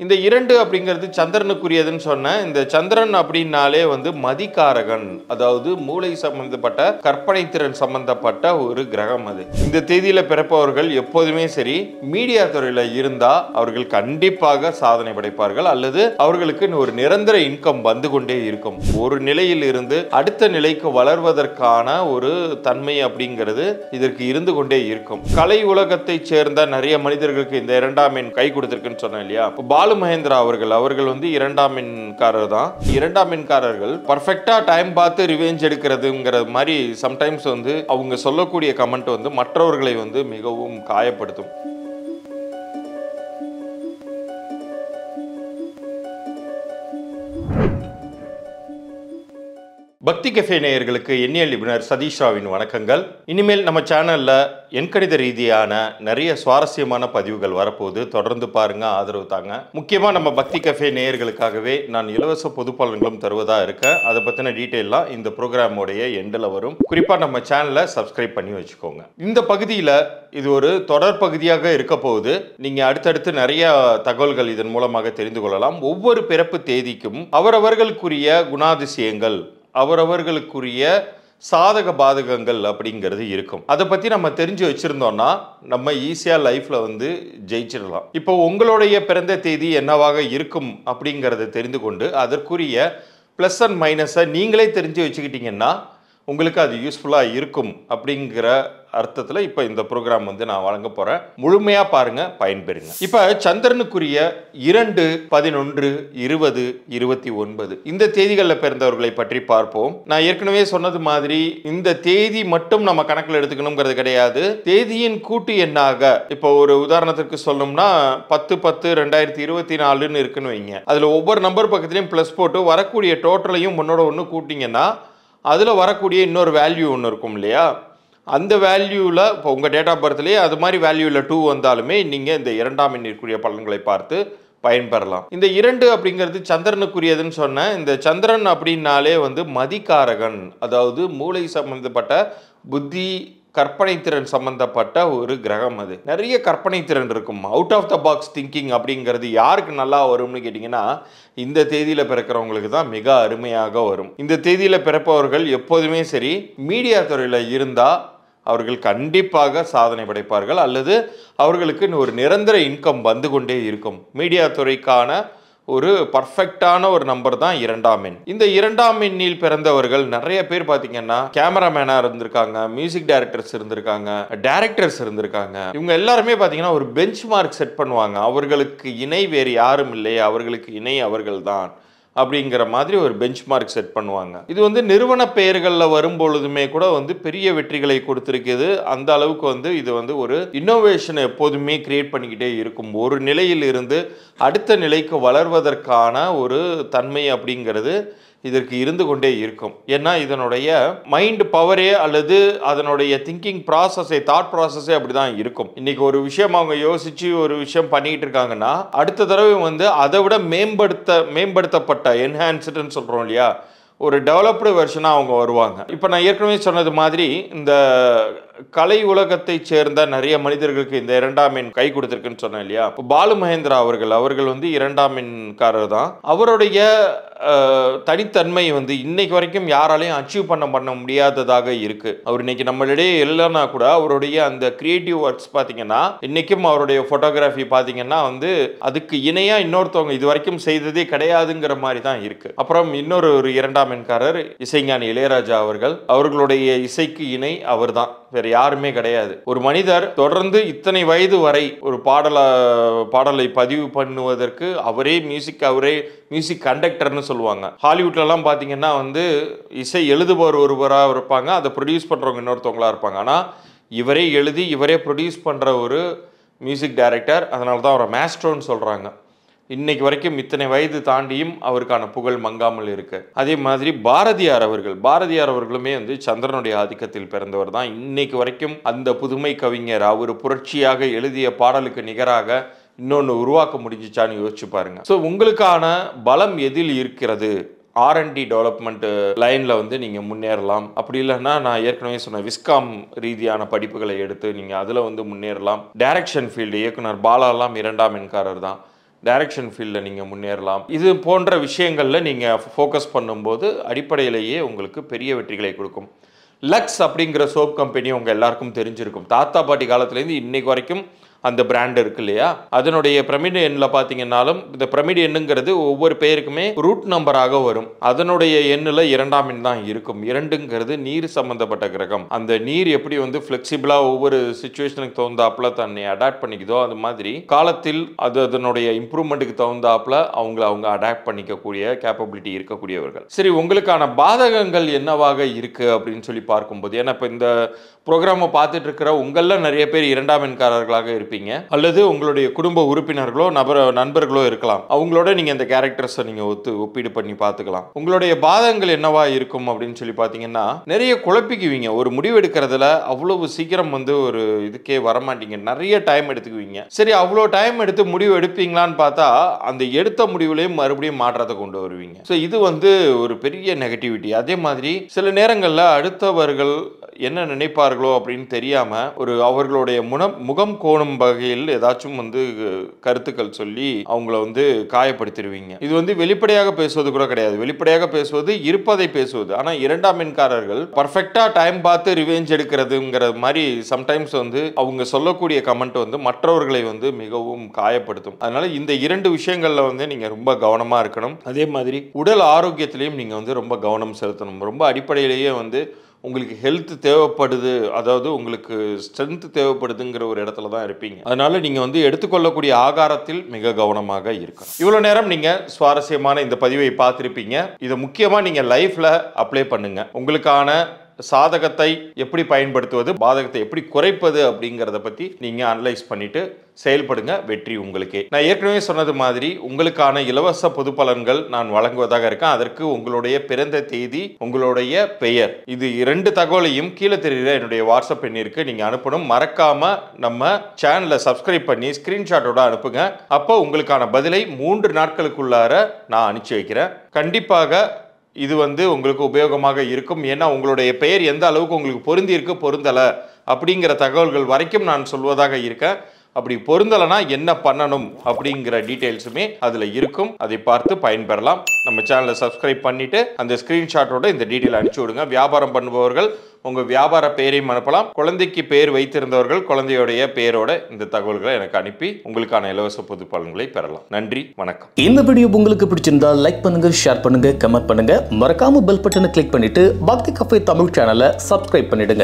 இந்த 2 அப்படிங்கிறது சந்திரனுக்குரியதுன்னு சொன்னேன். இந்த சந்திரன் அப்படின்னாலே வந்து மதிகாரகன், அதாவது மூளை சம்பந்தப்பட்ட கற்பனை திறன் சம்பந்தப்பட்ட ஒரு கிரகம் அது. இந்த தேதியில பிறப்பவர்கள் எப்போதுமே சரி மீடியா துறையில இருந்தா அவர்கள் கண்டிப்பாக சாதனை படைப்பார்கள், அல்லது அவர்களுக்கு ஒரு நிரந்தர இன்கம் வந்து கொண்டே இருக்கும். ஒரு நிலையில் இருந்து அடுத்த நிலைக்கு வளர்வதற்கான ஒரு தன்மை அப்படிங்கிறது இதற்கு இருந்து கொண்டே இருக்கும். கலை உலகத்தை சேர்ந்த நிறைய மனிதர்களுக்கு இந்த 2ஆம் எண் கை கொடுத்திருக்குன்னு சொன்னேன் இல்லையா. பாலு மகேந்திரா அவர்கள் வந்து 2ஆம் எண்காரர் தான். 2ஆம் எண்காரர்கள் பர்ஃபெக்டா டைம் பார்த்து ரிவெஞ்ச் எடுக்கிறதுங்கிற மாதிரி சம்டைம்ஸ் வந்து அவங்க சொல்லக்கூடிய கமெண்ட் வந்து மற்றவர்களை வந்து மிகவும் காயப்படுத்தும். பக்தி கஃபே நேயர்களுக்கு எண்ணியல் நிபுணர் சதீஷ் ராவின் வணக்கங்கள். இனிமேல் நம்ம சேனல்ல எண்கணித ரீதியான நிறைய சுவாரஸ்யமான பதிவுகள் வரப்போகுது. தொடர்ந்து பாருங்க, ஆதரவு தாங்க. முக்கியமா நம்ம பக்தி கஃபே நேயர்களுக்காகவே நான் இலவச பொது பலன்களும் தருவதா இருக்கேன். அதை பத்தின டீட்டெயிலாம் இந்த ப்ரோக்ராமோடைய எண்டில் வரும். குறிப்பா நம்ம சேனலை சப்ஸ்கிரைப் பண்ணி வச்சுக்கோங்க. இந்த பகுதியில் இது ஒரு தொடர் பகுதியாக இருக்க போகுது. நீங்க அடுத்தடுத்து நிறைய தகவல்கள் இதன் மூலமாக தெரிந்து கொள்ளலாம். ஒவ்வொரு பிறப்பு தேதிக்கும் அவரவர்களுக்குரிய குணாதிசயங்கள், அவரவர்களுக்குரிய சாதக பாதகங்கள் அப்படிங்கிறது இருக்கும். அதை பற்றி நம்ம தெரிஞ்சு வச்சுருந்தோம்னா நம்ம ஈஸியாக லைஃப்பில் வந்து ஜெயிச்சிடலாம். இப்போ உங்களுடைய பிறந்த தேதி என்னவாக இருக்கும் அப்படிங்கிறத தெரிந்து கொண்டு அதற்குரிய ப்ளஸ் அண்ட் மைனஸை நீங்களே தெரிஞ்சு வச்சுக்கிட்டிங்கன்னா உங்களுக்கு அது யூஸ்ஃபுல்லாக இருக்கும் அப்படிங்கிற அர்த்தத்தில் இப்போ இந்த ப்ரோக்ராம் வந்து நான் வழங்க போகிறேன். முழுமையாக பாருங்கள், பயன்பெறுங்க. இப்போ சந்திரனுக்குரிய 2, 11, 20, 29 இந்த தேதிகளில் பிறந்தவர்களை பற்றி பார்ப்போம். நான் ஏற்கனவே சொன்னது மாதிரி இந்த தேதி மட்டும் நம்ம கணக்கில் எடுத்துக்கணுங்கிறது கிடையாது. தேதியின் கூட்டு எண்ணாக இப்போ ஒரு உதாரணத்திற்கு சொல்லணும்னா 10/10/2024 இருக்குன்னு வைங்க. அதில் ஒவ்வொரு நம்பர் பக்கத்துலையும் ப்ளஸ் போட்டு வரக்கூடிய டோட்டலையும் முன்னோட ஒன்று கூட்டிங்கன்னா அதில் வரக்கூடிய இன்னொரு வேல்யூ ஒன்று இருக்கும் இல்லையா. அந்த வேல்யூவில் இப்போ உங்கள் டேட் ஆஃப் பர்த்லேயே அது மாதிரி வேல்யூவில் 2 வந்தாலுமே நீங்கள் இந்த 2ஆம் எண்ணிற்குரிய பலன்களை பார்த்து பயன்பெறலாம். இந்த 2 அப்படிங்கிறது சந்திரனுக்குரியதுன்னு சொன்னேன். இந்த சந்திரன் அப்படின்னாலே வந்து மதிகாரகன், அதாவது மூளை சம்பந்தப்பட்ட புத்தி கற்பனை திறன் சம்பந்தப்பட்ட ஒரு கிரகம். அது நிறைய கற்பனை திறன் இருக்கும். Out of the box thinking அப்படிங்கிறது யாருக்கு நல்லா வரும்னு கேட்டிங்கன்னா இந்த தேதியில் பிறக்கிறவங்களுக்கு தான் மிக அருமையாக வரும். இந்த தேதியில் பிறப்பவர்கள் எப்போதுமே சரி மீடியா துறையில் இருந்தால் அவர்கள் கண்டிப்பாக சாதனை படைப்பார்கள், அல்லது அவர்களுக்கு ஒரு நிரந்தர இன்கம் வந்து கொண்டே இருக்கும். மீடியா துறைக்கான ஒரு பர்ஃபெக்டான ஒரு நம்பர் தான் 2ஆம் எண். இந்த 2ஆம் எண்ணில் பிறந்தவர்கள் நிறைய பேர் பார்த்தீங்கன்னா கேமராமேனா இருந்திருக்காங்க, மியூசிக் டைரக்டர்ஸ் இருந்திருக்காங்க, டைரக்டர்ஸ் இருந்திருக்காங்க. இவங்க எல்லாருமே பார்த்தீங்கன்னா ஒரு பெஞ்ச் மார்க் செட் பண்ணுவாங்க. அவர்களுக்கு இணை வேறு யாரும் இல்லை, அவர்களுக்கு இணை அவர்கள் தான் அப்படிங்கிற மாதிரி ஒரு பெஞ்ச் மார்க் செட் பண்ணுவாங்க. இது வந்து நிறுவன பெயர்களில் வரும்பொழுதுமே கூட வந்து பெரிய வெற்றிகளை கொடுத்துருக்குது. அந்த அளவுக்கு வந்து இது வந்து ஒரு இன்னோவேஷனை எப்போதுமே கிரியேட் பண்ணிக்கிட்டே இருக்கும். ஒரு நிலையில் இருந்து அடுத்த நிலைக்கு வளர்வதற்கான ஒரு தன்மை அப்படிங்கிறது இதற்கு இருந்து கொண்டே இருக்கும். ஏன்னா இதனுடைய மைண்ட் பவரே அல்லது அதனுடைய திங்கிங் ப்ராசஸே, தாட் ப்ராசஸே அப்படி தான் இருக்கும். இன்னைக்கு ஒரு விஷயம் அவங்க யோசிச்சு ஒரு விஷயம் பண்ணிட்டு இருக்காங்கன்னா அடுத்த தடவை வந்து அதை விட மேம்படுத்தப்பட்ட என்ஹான்ஸ்டுன்னு சொல்கிறோம் இல்லையா, ஒரு டெவலப்டு வெர்ஷனாக அவங்க வருவாங்க. இப்போ நான் ஏற்கனவே சொன்னது மாதிரி இந்த கலை உலகத்தை சேர்ந்த நிறைய மனிதர்களுக்கு இந்த 2ஆம் எண் கை கொடுத்திருக்குன்னு சொன்னேன் இல்லையா. இப்போ பாலு மகேந்திரா அவர்கள் வந்து 2ஆம் எண்காரர் தான். அவருடைய தனித்தன்மை வந்து இன்னைக்கு வரைக்கும் யாராலையும் அச்சீவ் பண்ண முடியாததாக இருக்கு. அவர் இன்னைக்கு நம்மளிடையே இல்லைன்னா கூட அவருடைய அந்த கிரியேட்டிவ் ஒர்க்ஸ் பார்த்தீங்கன்னா இன்னைக்கும் அவருடைய ஃபோட்டோகிராஃபி பார்த்தீங்கன்னா வந்து அதுக்கு இணையா இன்னொருத்தவங்க இது வரைக்கும் செய்ததே கிடையாதுங்கிற மாதிரி தான் இருக்கு. அப்புறம் இன்னொரு 2ஆம் எண்காரர் இசைஞானி இளையராஜா அவர்களுடைய இசைக்கு இணை அவர் தான், வேற யாருமே கிடையாது. ஒரு மனிதர் தொடர்ந்து இத்தனை வயது வரை ஒரு பாடலை பதிவு பண்ணுவதற்கு அவரே மியூசிக் கண்டக்டர்னு சொல்லுவாங்க. ஹாலிவுட்லலாம் பார்த்தீங்கன்னா வந்து இசை எழுதுபவர் ஒருவராக இருப்பாங்க, அதை ப்ரொடியூஸ் பண்ணுறவங்க இன்னொருத்தவங்களா இருப்பாங்க. ஆனால் இவரே எழுதி இவரே ப்ரொடியூஸ் பண்ணுற ஒரு மியூசிக் டைரக்டர், அதனால தான் அவரை மேஸ்ட்ரோன்னு சொல்கிறாங்க. இன்னைக்கு வரைக்கும் இத்தனை வயது தாண்டியும் அவருக்கான புகழ் மங்காமல் இருக்கு. அதே மாதிரி பாரதியார் அவர்களுமே வந்து சந்திரனுடைய ஆதிக்கத்தில் பிறந்தவர் தான். இன்னைக்கு வரைக்கும் அந்த புதுமை கவிஞர் அவர் புரட்சியாக எழுதிய பாடலுக்கு நிகராக இன்னொன்று உருவாக்க முடிஞ்சிச்சான்னு யோசிச்சு பாருங்க. ஸோ உங்களுக்கான பலம் எதில் இருக்கிறது? R&D டெவலப்மெண்ட் லைனில் வந்து நீங்கள் முன்னேறலாம். அப்படி இல்லைன்னா நான் ஏற்கனவே சொன்ன விஸ்காம் ரீதியான படிப்புகளை எடுத்து நீங்கள் அதில் வந்து முன்னேறலாம். டைரக்ஷன் ஃபீல்டு இயக்குனர் பாலாலாம் 2ஆம் எண்காரர் தான். டைரக்ஷன் ஃபீல்டில் நீங்கள் முன்னேறலாம். இது போன்ற விஷயங்களில் நீங்கள் ஃபோக்கஸ் பண்ணும்போது அடிப்படையிலேயே உங்களுக்கு பெரிய வெற்றிகளை கொடுக்கும். லக்ஸ் அப்படிங்கிற சோப் கம்பெனி உங்கள் எல்லாருக்கும் தெரிஞ்சிருக்கும். தாத்தா பாட்டி காலத்துலேருந்து இன்னைக்கு வரைக்கும் அந்த பிராண்ட் இருக்கு இல்லையா, அதனுடைய பிரமிட் எண்ணில் பார்த்தீங்கன்னாலும் இந்த பிரமிட் எண்ணுங்கிறது ஒவ்வொரு பேருக்குமே ரூட் நம்பராக வரும். அதனுடைய எண்ணில் 2ஆம் எண் தான் இருக்கும். 2ங்கிறது நீர் சம்பந்தப்பட்ட கிரகம். அந்த நீர் எப்படி வந்து ஃப்ளெக்சிபிளாக ஒவ்வொரு சுச்சுவேஷனுக்கு தகுந்தாப்புல தன்னை அடாப்ட் பண்ணிக்குதோ அது மாதிரி காலத்தில் அது அதனுடைய இம்ப்ரூவ்மெண்ட்டுக்கு தகுந்தாப்புல அவங்க அடாப்ட் பண்ணிக்கக்கூடிய கேப்பபிலிட்டி இருக்கக்கூடியவர்கள். சரி, உங்களுக்கான பாதகங்கள் என்னவாக இருக்கு அப்படின்னு சொல்லி பார்க்கும்போது, ஏன்னா இப்போ இந்த ப்ரோக்ராமை பார்த்துட்டு இருக்கிற உங்களில் நிறைய பேர் 2ஆம் எண்காரர்களாக இருப்பீங்க, அல்லது உங்களுடைய குடும்ப உறுப்பினர்களோ நண்பர்களோ இருக்கலாம். அவங்களோட நீங்கள் இந்த கேரக்டர்ஸை நீங்கள் ஒப்பீடு பண்ணி பார்த்துக்கலாம். உங்களுடைய பாதகங்கள் என்னவா இருக்கும் அப்படின்னு சொல்லி பார்த்தீங்கன்னா, நிறைய குழப்பிக்குவீங்க. ஒரு முடிவு எடுக்கிறதுல அவ்வளவு சீக்கிரம் வந்து ஒரு இதுக்கே வரமாட்டீங்க. நிறைய டைம் எடுத்துக்குவீங்க. சரி, அவ்வளோ டைம் எடுத்து முடிவு எடுப்பீங்களான்னு பார்த்தா அந்த எடுத்த முடிவுலையும் மறுபடியும் மாற்றத்தை கொண்டு வருவீங்க. ஸோ இது வந்து ஒரு பெரிய நெகட்டிவிட்டி. அதே மாதிரி சில நேரங்களில் அடுத்தவர்கள் என்ன நினைப்பார்களோ அப்படின்னு தெரியாம அவர்களுடைய முகம் கோணும் வகையில் ஏதாச்சும் வந்து கருத்துக்கள் சொல்லி அவங்கள வந்து காயப்படுத்திடுவீங்க. இது வந்து வெளிப்படையாக பேசுவது கூட கிடையாது. வெளிப்படையாக பேசுவது இருப்பதை பேசுவது. ஆனா 2ஆம் எண்காரர்கள் பர்ஃபெக்டா டைம் பார்த்து ரிவெஞ்ச் எடுக்கிறதுங்கிற மாதிரி சம்டைம்ஸ் வந்து அவங்க சொல்லக்கூடிய கமெண்ட் வந்து மற்றவர்களை வந்து மிகவும் காயப்படுத்தும். அதனால இந்த 2 விஷயங்கள்ல வந்து நீங்க ரொம்ப கவனமா இருக்கணும். அதே மாதிரி உடல் ஆரோக்கியத்திலையும் நீங்க வந்து ரொம்ப கவனம் செலுத்தணும். ரொம்ப அடிப்படையிலேயே வந்து உங்களுக்கு ஹெல்த் தேவைப்படுது, அதாவது உங்களுக்கு ஸ்ட்ரென்த் தேவைப்படுதுங்கிற ஒரு இடத்துல தான் இருப்பீங்க. அதனால நீங்க வந்து எடுத்துக்கொள்ளக்கூடிய ஆகாரத்தில் மிக கவனமாக இருக்கணும். இவ்வளவு நேரம் நீங்க சுவாரஸ்யமான இந்த பதிவை பார்த்திருப்பீங்க. இதை முக்கியமா நீங்க லைஃப்ல அப்ளை பண்ணுங்க. உங்களுக்கான சாதகத்தை எப்படி பயன்படுத்துவது, பாதகத்தை எப்படி குறைப்பது அப்படிங்கிறத பத்தி நீங்க அனலைஸ் பண்ணிட்டு செயல்படுங்க. வெற்றி உங்களுக்கே. நான் ஏற்கனவே சொன்னது மாதிரி உங்களுக்கான இலவச பொது பலன்கள் நான் வழங்குவதாக இருக்கேன். அதற்கு உங்களுடைய பிறந்த தேதி, உங்களுடைய பெயர், இது 2 தகவலையும் கீழே தெரிகிற என்னுடைய வாட்ஸ்அப் எண்ணிற்கு நீங்க அனுப்பணும். மறக்காம நம்ம சேனலை சப்ஸ்கிரைப் பண்ணி ஸ்கிரீன்ஷாட்டோட அனுப்புங்க. அப்போ உங்களுக்கான பதிலை 3 நாட்களுக்குள்ளார நான் அனுப்பிச்சு வைக்கிறேன். கண்டிப்பாக இது வந்து உங்களுக்கு உபயோகமாக இருக்கும். ஏன்னா உங்களுடைய பெயர் எந்த அளவுக்கு உங்களுக்கு பொருந்தி இருக்கு பொருந்தலை அப்படிங்கிற தகவல்கள் வரைக்கும் நான் சொல்வதாக இருக்கேன். அப்படி பொருந்தலைனா என்ன பண்ணணும் அப்படிங்கிற டீட்டெயில்ஸுமே அதில் இருக்கும். அதை பார்த்து பயன்பெறலாம். நம்ம சேனலை சப்ஸ்கிரைப் பண்ணிட்டு அந்த ஸ்கிரீன்ஷாட்டோட இந்த டீட்டெயில் அனுப்பிச்சு விடுங்க. வியாபாரம் பண்ணுபவர்கள் உங்கள் வியாபார பெயரையும் அனுப்பலாம். குழந்தைக்கு பெயர் வைத்திருந்தவர்கள் குழந்தையுடைய பெயரோட இந்த தகவல்களை எனக்கு அனுப்பி உங்களுக்கான இலவச பொது பலன்களை பெறலாம். நன்றி, வணக்கம். இந்த வீடியோ உங்களுக்கு பிடிச்சிருந்தா லைக் பண்ணுங்க, ஷேர் பண்ணுங்க, கமெண்ட் பண்ணுங்க. மறக்காம பெல் பட்டனை கிளிக் பண்ணிட்டு பக்தி கஃபே தமிழ் சேனலை சப்ஸ்கிரைப் பண்ணிடுங்க.